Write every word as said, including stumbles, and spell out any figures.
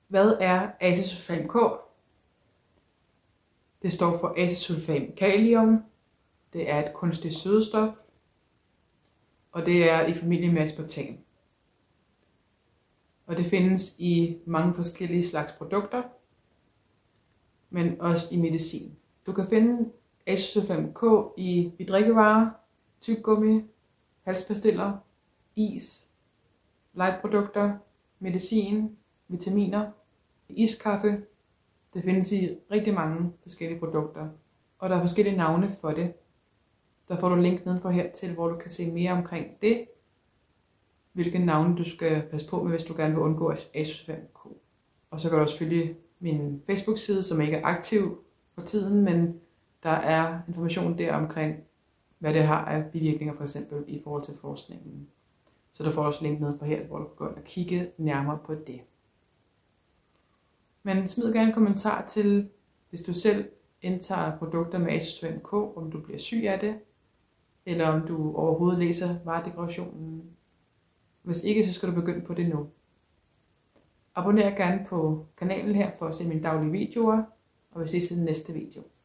Hvad er acesulfam K? Det står for acesulfam kalium. Det er et kunstigt sødestof, og det er i familie med aspartam. Og det findes i mange forskellige slags produkter, men også i medicin. Du kan finde acesulfam K i, i drikkevarer, tyggegummi, halspastiller, is, lightprodukter, medicin, vitaminer, iskaffe. Det findes i rigtig mange forskellige produkter, og der er forskellige navne for det. Der får du link nedenfor her til, hvor du kan se mere omkring det, hvilke navne du skal passe på med, hvis du gerne vil undgå acesulfam K. Og så kan du også følge min Facebook-side, som ikke er aktiv for tiden, men der er information der omkring, hvad det har af bivirkninger, for eksempel i forhold til forskningen. Så der får du også link nedenfor her, hvor du kan gå ind og kigge nærmere på det. Men smid gerne en kommentar til, hvis du selv indtager produkter med acesulfam K, om du bliver syg af det, eller om du overhovedet læser varedeklarationen. Hvis ikke, så skal du begynde på det nu. Abonner gerne på kanalen her for at se mine daglige videoer, og vi ses i den næste video.